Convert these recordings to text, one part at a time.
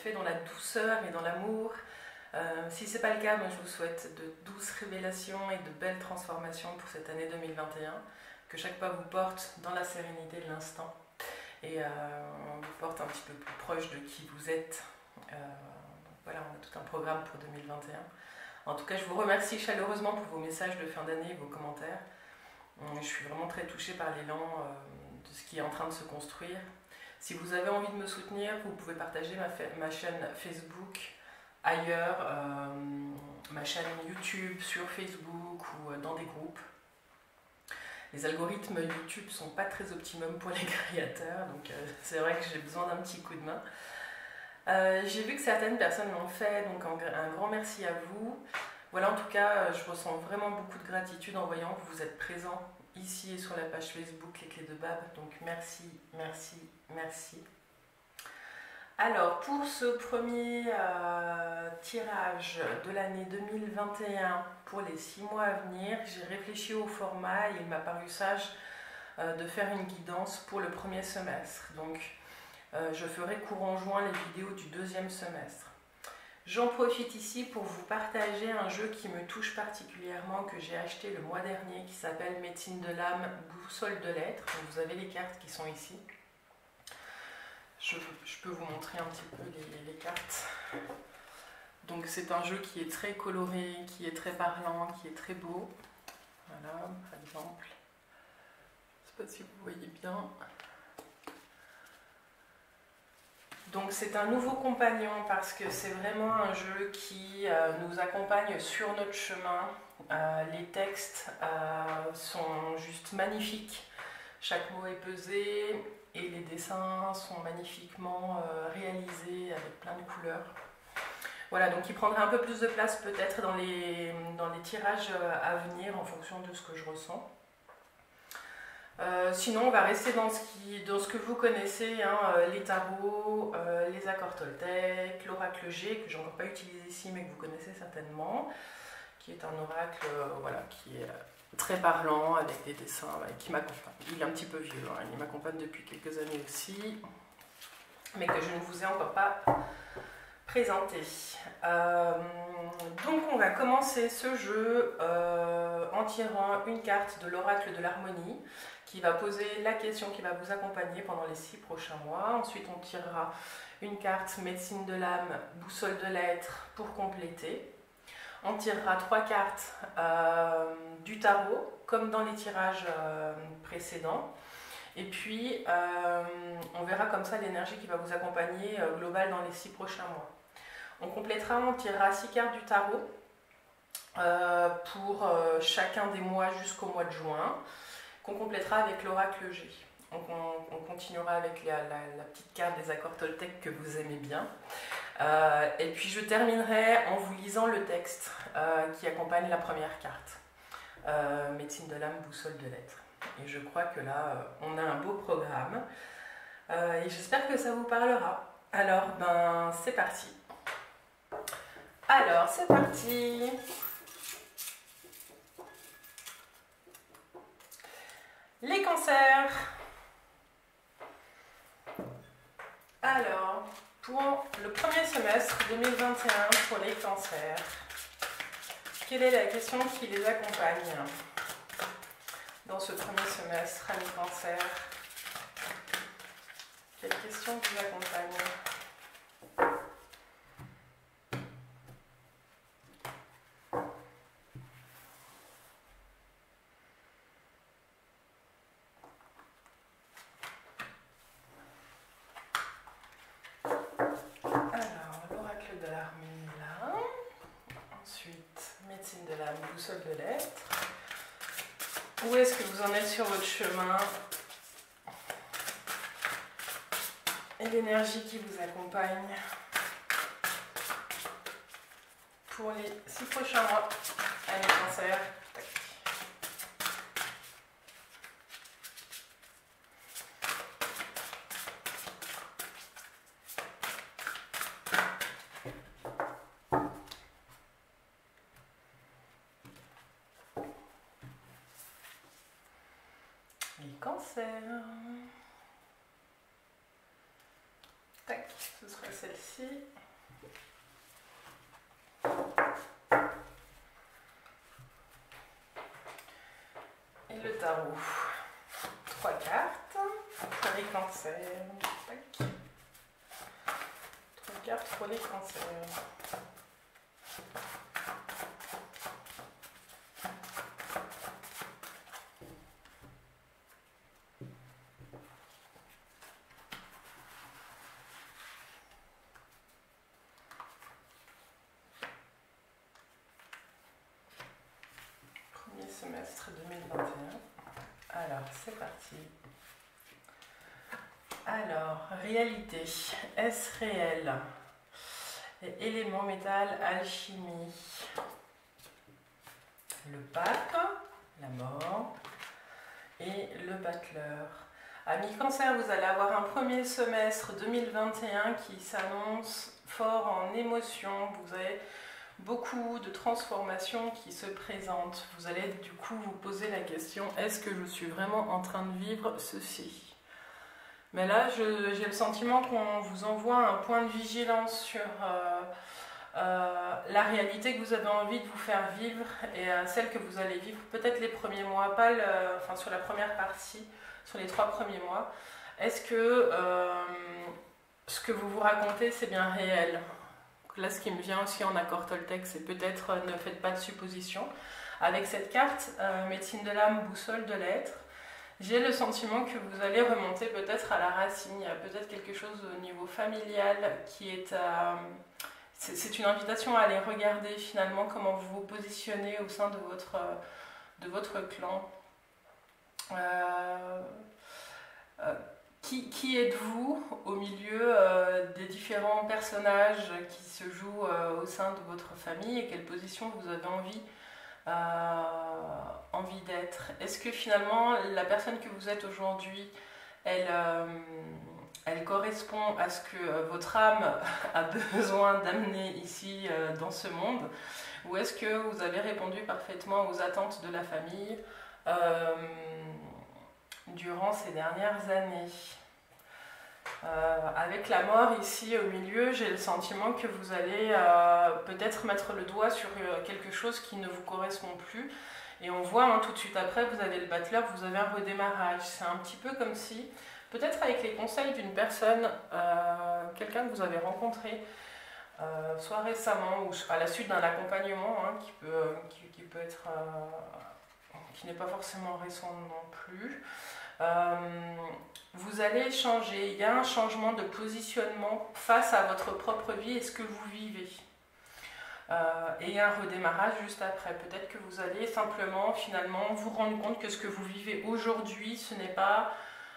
fait dans la douceur et dans l'amour. Si ce n'est pas le cas, moi je vous souhaite de douces révélations et de belles transformations pour cette année 2021. Que chaque pas vous porte dans la sérénité de l'instant et vous porte un petit peu plus proche de qui vous êtes. Voilà, on a tout un programme pour 2021. En tout cas, je vous remercie chaleureusement pour vos messages de fin d'année et vos commentaires. Je suis vraiment très touchée par l'élan de ce qui est en train de se construire. Si vous avez envie de me soutenir, vous pouvez partager ma chaîne Facebook ailleurs, ma chaîne YouTube sur Facebook ou dans des groupes. Les algorithmes YouTube ne sont pas très optimums pour les créateurs, donc c'est vrai que j'ai besoin d'un petit coup de main. J'ai vu que certaines personnes l'ont fait, donc un grand merci à vous. Voilà, en tout cas, je ressens vraiment beaucoup de gratitude en voyant que vous êtes présents ici et sur la page Facebook Les Clés de Bab, donc merci, merci, merci. Alors, pour ce premier tirage de l'année 2021 pour les 6 mois à venir, j'ai réfléchi au format et il m'a paru sage de faire une guidance pour le premier semestre. Donc, je ferai courant juin les vidéos du deuxième semestre. J'en profite ici pour vous partager un jeu qui me touche particulièrement, que j'ai acheté le mois dernier, qui s'appelle Médecine de l'âme, boussole de l'être. Vous avez les cartes qui sont ici. Je peux vous montrer un petit peu les cartes. Donc c'est un jeu qui est très coloré, qui est très parlant, qui est très beau. Voilà, par exemple. Je ne sais pas si vous voyez bien. Donc c'est un nouveau compagnon parce que c'est vraiment un jeu qui nous accompagne sur notre chemin. Les textes sont juste magnifiques. Chaque mot est pesé et les dessins sont magnifiquement réalisés avec plein de couleurs. Voilà, donc il prendra un peu plus de place peut-être dans les tirages à venir en fonction de ce que je ressens. Sinon, on va rester dans ce que vous connaissez, hein, les tarots, les accords Toltec, l'oracle G, que j'ai encore pas utilisé ici, mais que vous connaissez certainement, qui est un oracle voilà, qui est très parlant, avec des dessins, qui m'accompagne. Il est un petit peu vieux, hein, il m'accompagne depuis quelques années aussi, mais que je ne vous ai encore pas présenté. Donc, on va commencer ce jeu en tirant une carte de l'oracle de l'harmonie, qui va poser la question qui va vous accompagner pendant les 6 prochains mois. Ensuite, on tirera une carte médecine de l'âme, boussole de l'être pour compléter. On tirera 3 cartes du tarot, comme dans les tirages précédents. Et puis, on verra comme ça l'énergie qui va vous accompagner globale dans les 6 prochains mois. On complétera, on tirera 6 cartes du tarot pour chacun des mois jusqu'au mois de juin, qu'on complétera avec l'oracle G. Donc on continuera avec la petite carte des accords Toltec que vous aimez bien. Et puis je terminerai en vous lisant le texte qui accompagne la première carte. Médecine de l'âme, boussole de l'être. Et je crois que là, on a un beau programme. Et j'espère que ça vous parlera. Alors, ben, c'est parti. Alors, c'est parti. Les cancers. Alors, pour le premier semestre 2021 pour les cancers, quelle est la question qui les accompagne dans ce premier semestre, amis cancers? Quelle question vous accompagne? Boussole de l'être. Où est-ce que vous en êtes sur votre chemin? Et l'énergie qui vous accompagne pour les 6 prochains mois. Allez, cancer. Les cancers. Tac. ce sera celle-ci. Et le tarot. 3 cartes pour les cancers. 3 cartes pour les cancers. Semestre 2021. Alors, c'est parti. Alors, réalité. Est-ce réel? Élément métal, alchimie. Le pape, la mort. Et le battleur. Amis cancer, vous allez avoir un premier semestre 2021 qui s'annonce fort en émotion. Vous avez beaucoup de transformations qui se présentent. Vous allez du coup vous poser la question, est-ce que je suis vraiment en train de vivre ceci? Mais là, j'ai le sentiment qu'on vous envoie un point de vigilance sur la réalité que vous avez envie de vous faire vivre et celle que vous allez vivre peut-être les premiers mois, pas enfin sur la première partie, sur les 3 premiers mois. Est-ce que ce que vous vous racontez, c'est bien réel? Là, ce qui me vient aussi en accord Toltec, c'est peut-être ne faites pas de suppositions. Avec cette carte, médecine de l'âme, boussole de l'être, j'ai le sentiment que vous allez remonter peut-être à la racine. Il y a peut-être quelque chose au niveau familial qui est... c'est une invitation à aller regarder finalement comment vous vous positionnez au sein de votre clan. Qui êtes-vous au milieu des différents personnages qui se jouent au sein de votre famille et quelle position vous avez envie d'être? Est-ce que finalement la personne que vous êtes aujourd'hui, elle correspond à ce que votre âme a besoin d'amener ici dans ce monde? Ou est-ce que vous avez répondu parfaitement aux attentes de la famille durant ces dernières années? Avec la mort ici au milieu, j'ai le sentiment que vous allez peut-être mettre le doigt sur quelque chose qui ne vous correspond plus. Et on voit tout de suite après, vous avez le battleur, vous avez un redémarrage. C'est un petit peu comme si, peut-être avec les conseils d'une personne, quelqu'un que vous avez rencontré, soit récemment ou à la suite d'un accompagnement qui peut être, qui n'est pas forcément récent non plus. Vous allez changer, il y a un changement de positionnement face à votre propre vie et ce que vous vivez. Et il y a un redémarrage juste après. Peut-être que vous allez simplement finalement vous rendre compte que ce que vous vivez aujourd'hui, ce n'est pas...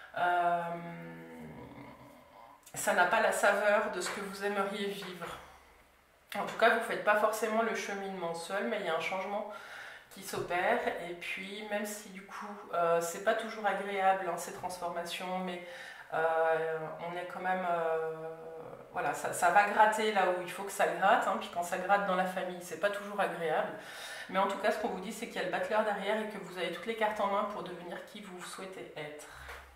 ça n'a pas la saveur de ce que vous aimeriez vivre. En tout cas, vous ne faites pas forcément le cheminement seul, mais il y a un changement qui s'opère, et puis même si du coup c'est pas toujours agréable ces transformations, mais on est quand même voilà, ça va gratter là où il faut que ça gratte, puis quand ça gratte dans la famille c'est pas toujours agréable, mais en tout cas ce qu'on vous dit c'est qu'il y a le battleur derrière et que vous avez toutes les cartes en main pour devenir qui vous souhaitez être.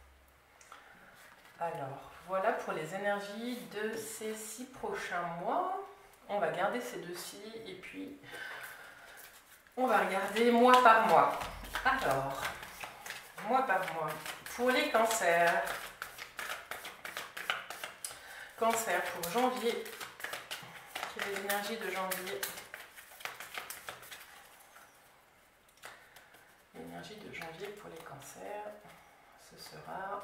Alors voilà pour les énergies de ces 6 prochains mois. On va garder ces deux-ci et puis on va regarder mois par mois. Alors, mois par mois. Pour les cancers. Cancer pour janvier. Quelle est l'énergie de janvier? L'énergie de janvier pour les cancers, ce sera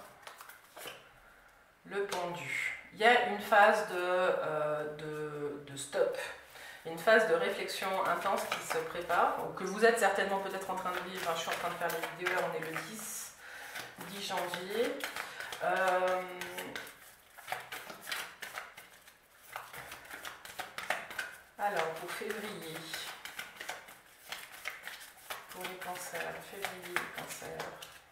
le pendu. Il y a une phase de stop. Une phase de réflexion intense qui se prépare, ou que vous êtes certainement peut-être en train de vivre. Je suis en train de faire les vidéos, là on est le 10 janvier. Alors, pour février, pour les cancers, février, les cancers.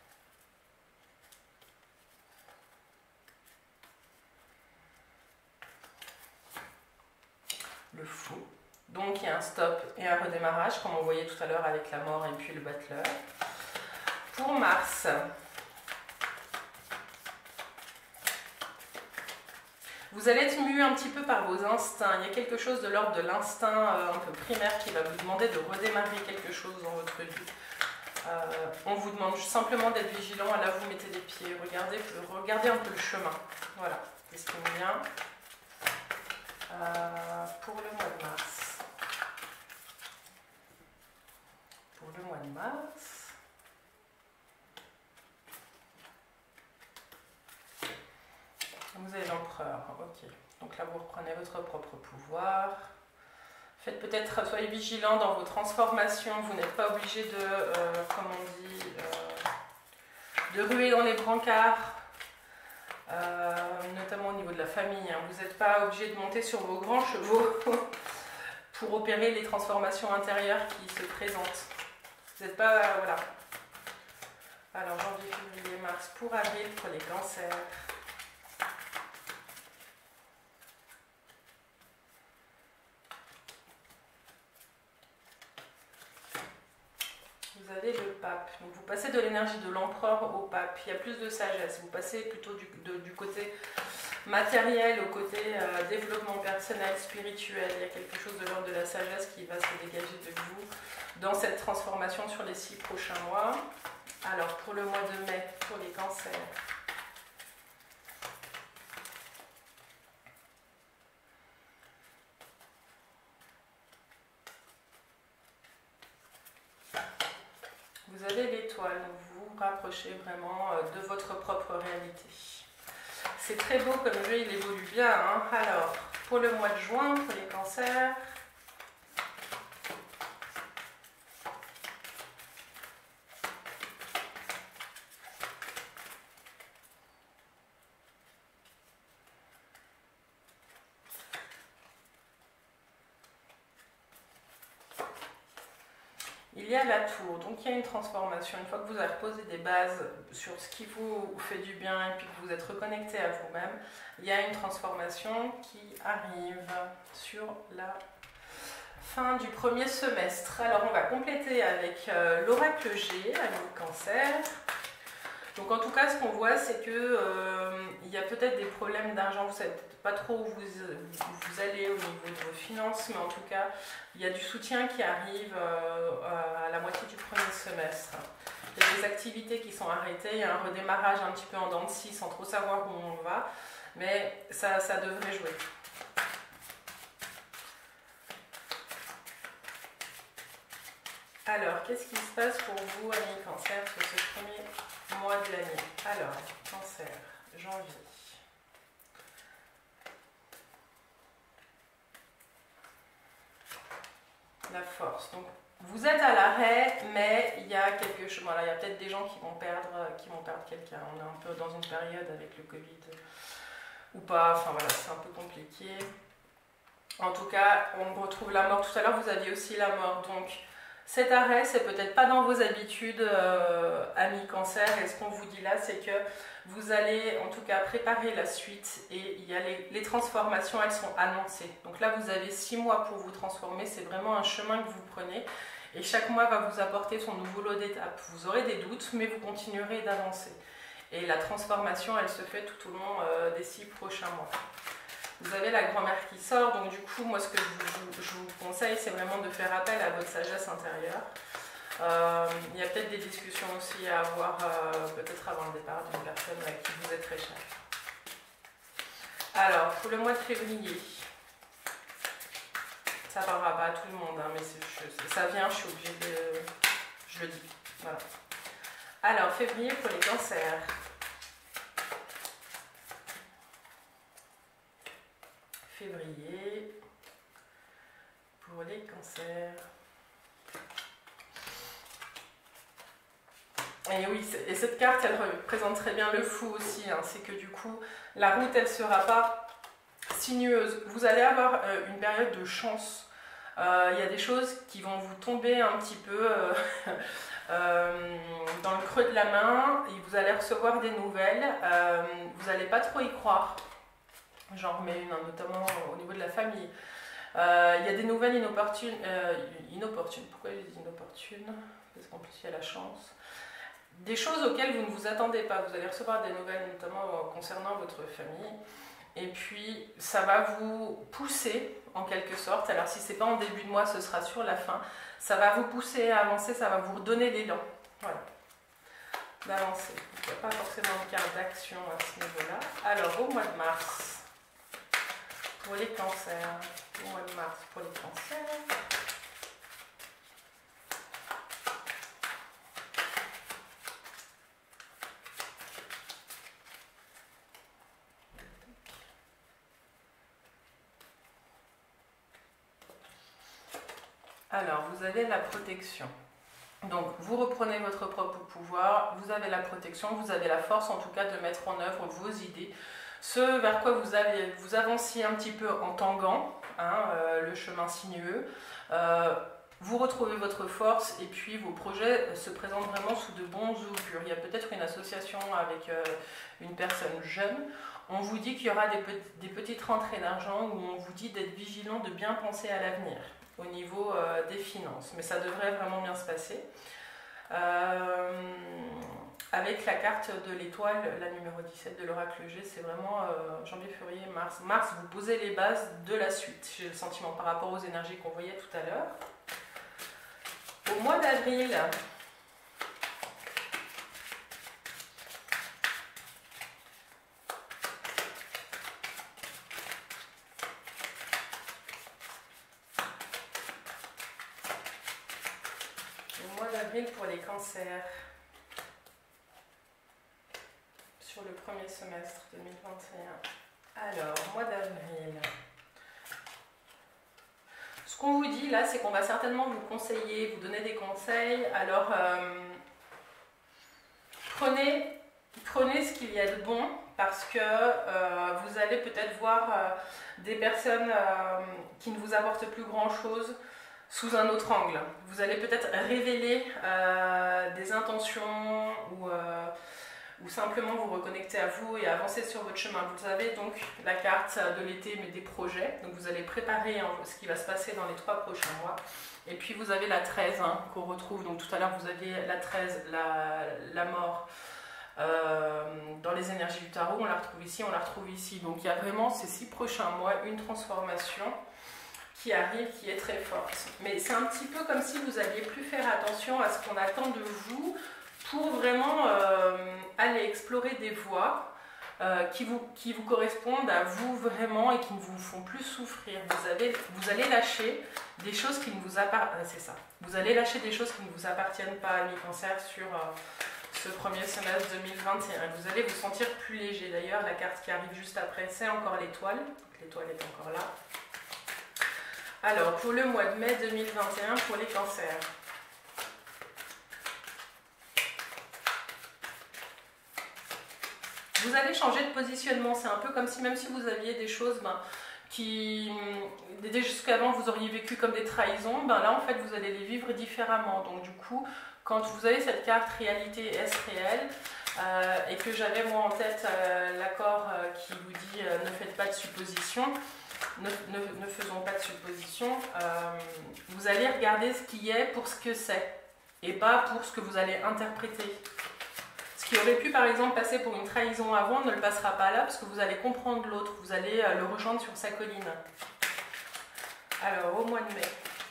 Le fou. Donc il y a un stop et un redémarrage, comme on voyait tout à l'heure avec la mort et puis le battleur. Pour Mars, Vous allez être mu un petit peu par vos instincts. Il y a quelque chose de l'ordre de l'instinct un peu primaire qui va vous demander de redémarrer quelque chose dans votre vie. On vous demande simplement d'être vigilant. Là, vous mettez les pieds. Regardez un peu le chemin. Voilà. Qu'est-ce qui me vient pour le mois de mars. Pour le mois de mars. Vous avez l'empereur. Ok. Donc là, vous reprenez votre propre pouvoir. Faites peut-être, soyez vigilant dans vos transformations. Vous n'êtes pas obligé de, comme on dit, de ruer dans les brancards. Notamment au niveau de la famille, hein. Vous n'êtes pas obligé de monter sur vos grands chevaux pour opérer les transformations intérieures qui se présentent. Vous n'êtes pas... voilà. Alors, janvier, février, mars, pour avril, pour les cancers. Vous avez le pape. Donc, vous passez de l'énergie de l'empereur au pape. Il y a plus de sagesse. Vous passez plutôt du côté matériel au côté développement personnel, spirituel. Il y a quelque chose de l'ordre de la sagesse qui va se dégager de vous dans cette transformation sur les 6 prochains mois. Alors, pour le mois de mai, pour les cancers. Vous avez l'étoile, donc vous vous rapprochez vraiment de votre propre réalité. C'est très beau comme jeu, il évolue bien. Hein. Alors, pour le mois de juin, pour les cancers. Il y a la tour, donc il y a une transformation. Une fois que vous avez posé des bases sur ce qui vous fait du bien et puis que vous êtes reconnecté à vous-même, il y a une transformation qui arrive sur la fin du premier semestre. Alors on va compléter avec l'oracle G, avec Cancer. Donc en tout cas, ce qu'on voit, c'est que il y a peut-être des problèmes d'argent. Vous ne savez pas trop où vous allez au niveau de vos finances, mais en tout cas, il y a du soutien qui arrive à la moitié du premier semestre. Il y a des activités qui sont arrêtées, il y a un redémarrage un petit peu en dents de scie sans trop savoir où on va, mais ça devrait jouer. Alors, qu'est-ce qui se passe pour vous, amis Cancer, sur ce premier mois de l'année? Alors, Cancer, janvier. La force. Donc, vous êtes à l'arrêt, mais il y a quelque chose. Voilà, il y a peut-être des gens qui vont perdre quelqu'un. On est un peu dans une période avec le Covid ou pas. Enfin voilà, c'est un peu compliqué. En tout cas, on retrouve la mort. Tout à l'heure, vous aviez aussi la mort. Donc, cet arrêt, c'est peut-être pas dans vos habitudes, amis Cancer. Et ce qu'on vous dit là, c'est que vous allez en tout cas préparer la suite et il y a les transformations, elles sont annoncées. Donc là, vous avez 6 mois pour vous transformer. C'est vraiment un chemin que vous prenez et chaque mois va vous apporter son nouveau lot d'étapes. Vous aurez des doutes, mais vous continuerez d'avancer. Et la transformation, elle se fait tout au long des 6 prochains mois. Vous avez la grand-mère qui sort, donc du coup, moi, ce que je vous conseille, c'est vraiment de faire appel à votre sagesse intérieure. Il y a peut-être des discussions aussi à avoir, peut-être avant le départ d'une personne à qui vous êtes très cher. Alors, pour le mois de février, ça ne parlera pas à tout le monde, hein, mais ça vient, je suis obligée de... Je le dis, voilà. Alors, février pour les cancers. Février pour les cancers. Et oui, et cette carte, elle représente très bien le fou aussi. Hein. C'est que du coup, la route, elle ne sera pas sinueuse. Vous allez avoir une période de chance. Il y a des choses qui vont vous tomber un petit peu dans le creux de la main. Et vous allez recevoir des nouvelles. Vous n'allez pas trop y croire. J'en remets une, notamment au niveau de la famille. Il y a des nouvelles inopportunes. Pourquoi je dis inopportunes? Parce qu'en plus, il y a la chance. Des choses auxquelles vous ne vous attendez pas. Vous allez recevoir des nouvelles, notamment concernant votre famille. Et puis ça va vous pousser en quelque sorte. Alors si c'est pas en début de mois, ce sera sur la fin. Ça va vous pousser à avancer, ça va vous redonner l'élan. Voilà. D'avancer. Il n'y a pas forcément de carte d'action à ce niveau-là. Alors au mois de mars, pour les cancers. Au mois de mars pour les cancers. Alors, vous avez la protection. Donc, vous reprenez votre propre pouvoir, vous avez la protection, vous avez la force en tout cas de mettre en œuvre vos idées. Ce vers quoi vous avanciez un petit peu en tanguant, hein, le chemin sinueux. Vous retrouvez votre force et puis vos projets se présentent vraiment sous de bons augures. Il y a peut-être une association avec une personne jeune. On vous dit qu'il y aura des petites rentrées d'argent où on vous dit d'être vigilant, de bien penser à l'avenir au niveau des finances. Mais ça devrait vraiment bien se passer. Avec la carte de l'étoile, la numéro 17 de l'oracle G, c'est vraiment janvier, février, mars. Mars, vous posez les bases de la suite, j'ai le sentiment, par rapport aux énergies qu'on voyait tout à l'heure. Au mois d'avril, pour les cancers, sur le premier semestre 2021. Alors, mois d'avril. Ce qu'on vous dit là, c'est qu'on va certainement vous conseiller, vous donner des conseils. Alors, prenez ce qu'il y a de bon, parce que vous allez peut-être voir des personnes qui ne vous apportent plus grand-chose sous un autre angle. Vous allez peut-être révéler des intentions ou simplement vous reconnecter à vous et avancer sur votre chemin. Vous avez donc la carte de l'été, mais des projets. Donc vous allez préparer ce qui va se passer dans les 3 prochains mois. Et puis vous avez la 13 qu'on retrouve. Donc tout à l'heure vous aviez la 13, la mort. Dans les énergies du tarot, on la retrouve ici, on la retrouve ici. Donc il y a vraiment ces 6 prochains mois une transformation qui arrive, qui est très forte. Mais c'est un petit peu comme si vous alliez plus faire attention à ce qu'on attend de vous pour vraiment aller explorer des voies qui vous correspondent à vous vraiment et qui ne vous font plus souffrir. Vous allez lâcher des choses qui ne vous appartiennent. C'est ça. Vous allez lâcher des choses qui ne vous appartiennent pas, amis cancer, sur ce premier semestre 2021. Vous allez vous sentir plus léger. D'ailleurs, la carte qui arrive juste après, c'est encore l'étoile. L'étoile est encore là. Alors, pour le mois de mai 2021, pour les cancers. Vous allez changer de positionnement. C'est un peu comme si, même si vous aviez des choses jusqu'avant vous auriez vécu comme des trahisons, là, en fait, vous allez les vivre différemment. Donc, du coup, quand vous avez cette carte réalité est-ce réel, et que j'avais moi en tête l'accord qui vous dit ne faites pas de suppositions, ne faisons pas de suppositions, vous allez regarder ce qui est pour ce que c'est et pas pour ce que vous allez interpréter. Ce qui aurait pu par exemple passer pour une trahison avant ne le passera pas là parce que vous allez comprendre l'autre, vous allez le rejoindre sur sa colline. Alors au mois de mai.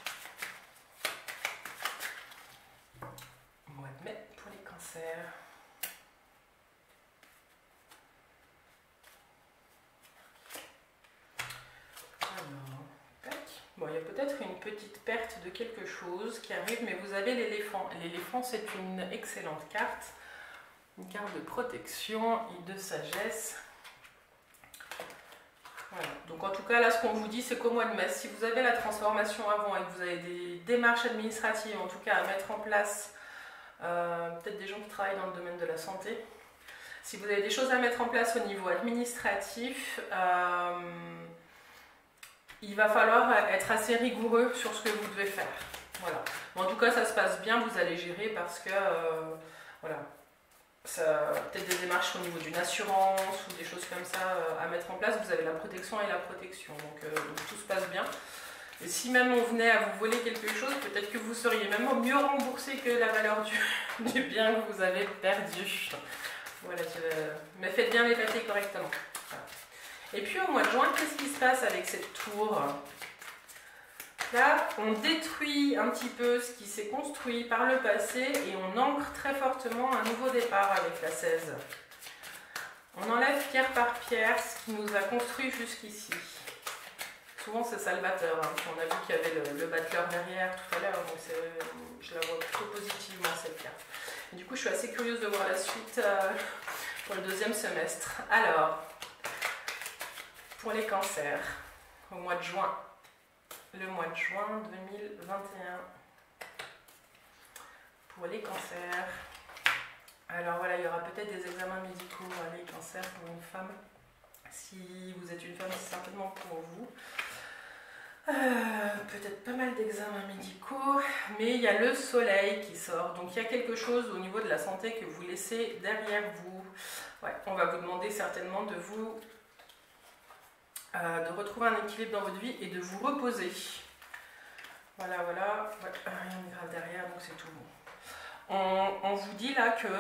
Mois de mai pour les cancers. Bon, il y a peut-être une petite perte de quelque chose qui arrive, mais vous avez l'éléphant. L'éléphant, c'est une excellente carte. Une carte de protection et de sagesse. Voilà. Donc en tout cas, là, ce qu'on vous dit, c'est qu'au mois de mai, si vous avez la transformation avant et que vous avez des démarches administratives, en tout cas à mettre en place, peut-être des gens qui travaillent dans le domaine de la santé, si vous avez des choses à mettre en place au niveau administratif, il va falloir être assez rigoureux sur ce que vous devez faire. Voilà. En tout cas, ça se passe bien, vous allez gérer parce que, voilà, peut-être des démarches au niveau d'une assurance ou des choses comme ça à mettre en place. Vous avez la protection et la protection, donc tout se passe bien. Et si même on venait à vous voler quelque chose, peut-être que vous seriez même mieux remboursé que la valeur du bien que vous avez perdu. Voilà, mais faites bien les papiers correctement. Voilà. Et puis au mois de juin, qu'est-ce qui se passe avec cette tour? Là, on détruit un petit peu ce qui s'est construit par le passé et on ancre très fortement un nouveau départ avec la 16. On enlève pierre par pierre ce qui nous a construit jusqu'ici. Souvent c'est salvateur, hein. On a vu qu'il y avait le battleur derrière tout à l'heure, donc je la vois plutôt positivement cette carte. Et du coup je suis assez curieuse de voir la suite pour le deuxième semestre. Alors, pour les cancers, au mois de juin, le mois de juin 2021, pour les cancers. Alors voilà, il y aura peut-être des examens médicaux, les cancers pour une femme. Si vous êtes une femme, c'est certainement pour vous. Peut-être pas mal d'examens médicaux, mais il y a le soleil qui sort. Donc il y a quelque chose au niveau de la santé que vous laissez derrière vous. Ouais, on va vous demander certainement de retrouver un équilibre dans votre vie et de vous reposer. Voilà, voilà. Ouais, rien de grave derrière, donc c'est tout bon. On vous dit là que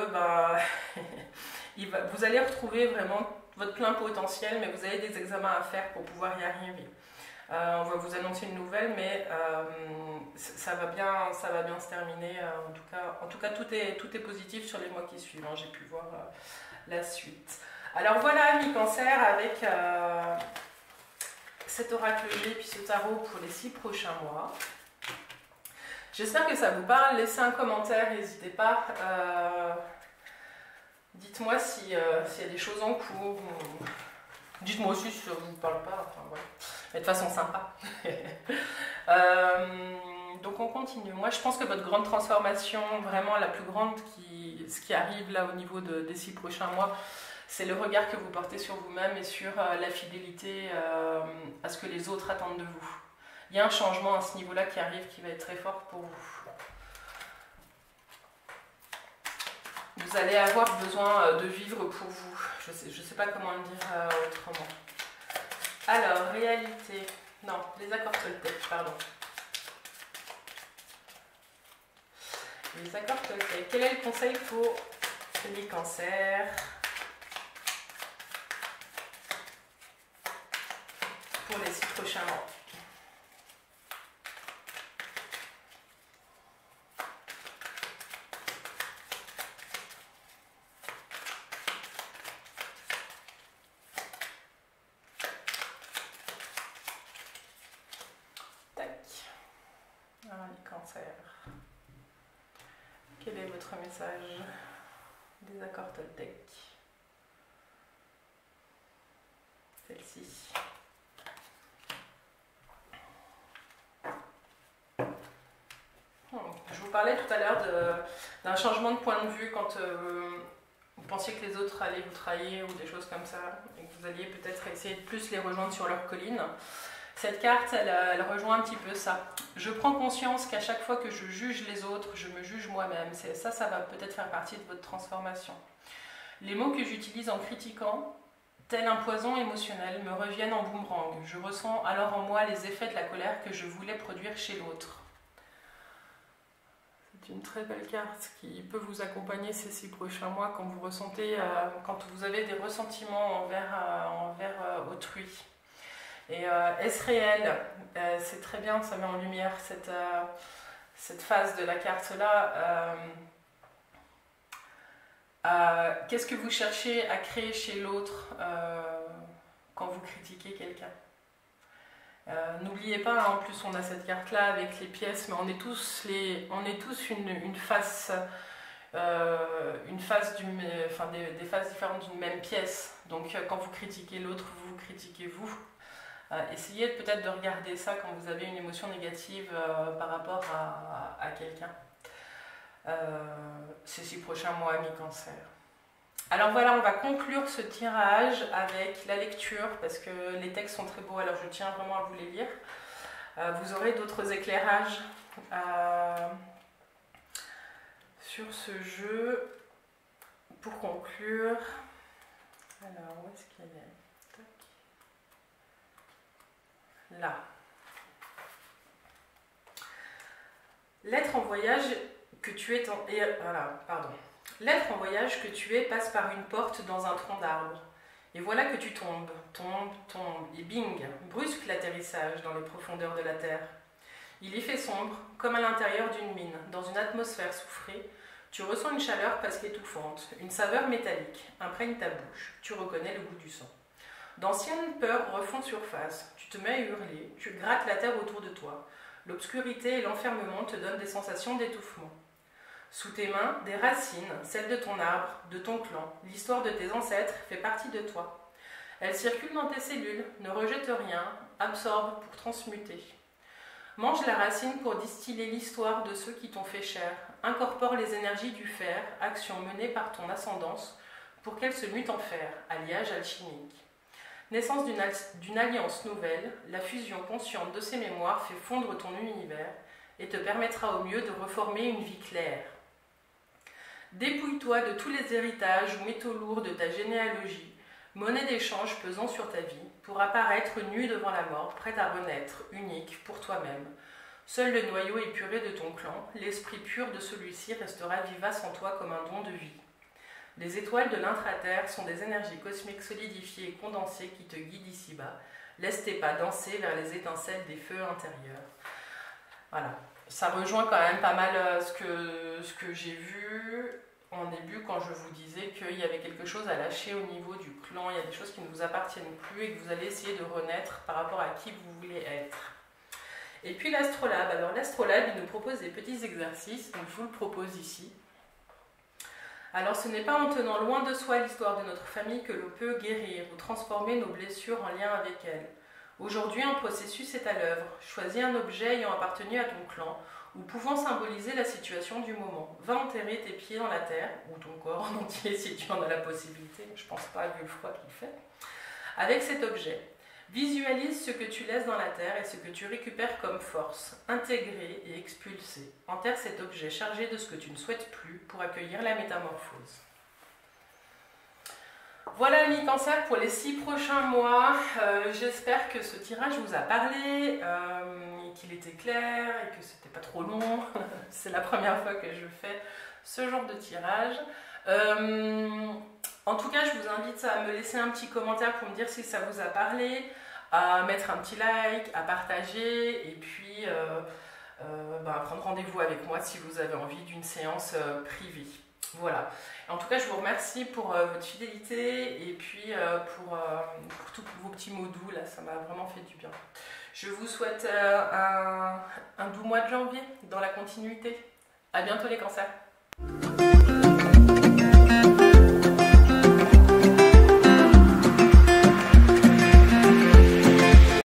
vous allez retrouver vraiment votre plein potentiel, mais vous avez des examens à faire pour pouvoir y arriver. On va vous annoncer une nouvelle, mais ça va bien se terminer. En tout cas, tout est positif sur les mois qui suivent. Hein, j'ai pu voir la suite. Alors voilà, amis Cancer, avec cet oracle-G puis ce tarot pour les 6 prochains mois. J'espère que ça vous parle. Laissez un commentaire, n'hésitez pas. Dites-moi s'il y a des choses en cours. Dites-moi aussi si ça ne vous parle pas. Enfin, voilà. Mais de façon sympa. Donc on continue. Moi je pense que votre grande transformation, vraiment la plus grande, ce qui arrive là au niveau des 6 prochains mois, c'est le regard que vous portez sur vous-même et sur la fidélité à ce que les autres attendent de vous. Il y a un changement à ce niveau-là qui arrive, qui va être très fort pour vous. Vous allez avoir besoin de vivre pour vous. Je sais pas comment le dire autrement. Alors, réalité. Non, les accords Toltec, pardon. Les accords Toltec. Quel est le conseil pour les cancers? Pour les 6 prochains mois. Quel est votre message des accords Toltec? Celle-ci. Je vous parlais tout à l'heure d'un changement de point de vue quand vous pensiez que les autres allaient vous trahir ou des choses comme ça, et que vous alliez peut-être essayer de plus les rejoindre sur leur colline. Cette carte, elle rejoint un petit peu ça. Je prends conscience qu'à chaque fois que je juge les autres, je me juge moi-même. Ça va peut-être faire partie de votre transformation. Les mots que j'utilise en critiquant, tel un poison émotionnel, me reviennent en boomerang. Je ressens alors en moi les effets de la colère que je voulais produire chez l'autre. C'est une très belle carte qui peut vous accompagner ces 6 prochains mois quand vous ressentez, quand vous avez des ressentiments envers autrui. Et est-ce réel? C'est très bien, ça met en lumière cette phase de la carte-là. Qu'est-ce que vous cherchez à créer chez l'autre quand vous critiquez quelqu'un? N'oubliez pas, en plus on a cette carte-là avec les pièces, mais on est tous une face, des faces différentes d'une même pièce. Donc quand vous critiquez l'autre, vous critiquez vous. Essayez peut-être de regarder ça quand vous avez une émotion négative par rapport à quelqu'un. Ces 6 prochains mois, amis Cancer. Alors voilà, on va conclure ce tirage avec la lecture parce que les textes sont très beaux, alors je tiens vraiment à vous les lire. Vous aurez d'autres éclairages sur ce jeu pour conclure. Alors, où est-ce qu'elle est? Là. L'être en voyage que tu es L'être en voyage que tu es passe par une porte dans un tronc d'arbre. Et voilà que tu tombes, et bing, brusque l'atterrissage dans les profondeurs de la Terre. Il y fait sombre, comme à l'intérieur d'une mine, dans une atmosphère soufrée. Tu ressens une chaleur presque étouffante, une saveur métallique, imprègne ta bouche, tu reconnais le goût du sang. D'anciennes peurs refont surface, tu te mets à hurler, tu grattes la terre autour de toi. L'obscurité et l'enfermement te donnent des sensations d'étouffement. Sous tes mains, des racines, celles de ton arbre, de ton clan, l'histoire de tes ancêtres fait partie de toi. Elle circule dans tes cellules, ne rejette rien, absorbe pour transmuter. Mange la racine pour distiller l'histoire de ceux qui t'ont fait chair, incorpore les énergies du fer, action menée par ton ascendance, pour qu'elle se mute en fer, alliage alchimique. Naissance d'une alliance nouvelle, la fusion consciente de ces mémoires fait fondre ton univers et te permettra au mieux de reformer une vie claire. Dépouille-toi de tous les héritages ou métaux lourds de ta généalogie, monnaie d'échange pesant sur ta vie, pour apparaître nu devant la mort, prête à renaître, unique pour toi-même. Seul le noyau épuré de ton clan, l'esprit pur de celui-ci restera vivace en toi comme un don de vie. Les étoiles de l'intra-terre sont des énergies cosmiques solidifiées et condensées qui te guident ici-bas. Laisse tes pas danser vers les étincelles des feux intérieurs. Voilà. Ça rejoint quand même pas mal ce que j'ai vu en début quand je vous disais qu'il y avait quelque chose à lâcher au niveau du clan. Il y a des choses qui ne vous appartiennent plus et que vous allez essayer de renaître par rapport à qui vous voulez être. Et puis l'astrolabe. Alors l'astrolabe, il nous propose des petits exercices, donc je vous le propose ici. Alors ce n'est pas en tenant loin de soi l'histoire de notre famille que l'on peut guérir ou transformer nos blessures en lien avec elle. Aujourd'hui, un processus est à l'œuvre. Choisis un objet ayant appartenu à ton clan ou pouvant symboliser la situation du moment. Va enterrer tes pieds dans la terre, ou ton corps en entier si tu en as la possibilité, je pense pas vu le froid qu'il fait, avec cet objet. Visualise ce que tu laisses dans la terre et ce que tu récupères comme force, intégrer et expulser. Enterre cet objet chargé de ce que tu ne souhaites plus pour accueillir la métamorphose. Voilà amis Cancer pour les 6 prochains mois. J'espère que ce tirage vous a parlé, qu'il était clair et que c'était pas trop long. C'est la première fois que je fais ce genre de tirage. En tout cas, je vous invite à me laisser un petit commentaire pour me dire si ça vous a parlé, à mettre un petit like, à partager et puis à prendre rendez-vous avec moi si vous avez envie d'une séance privée. Voilà. En tout cas, je vous remercie pour votre fidélité et puis pour tous vos petits mots doux. Là, ça m'a vraiment fait du bien. Je vous souhaite un doux mois de janvier dans la continuité. À bientôt les cancers.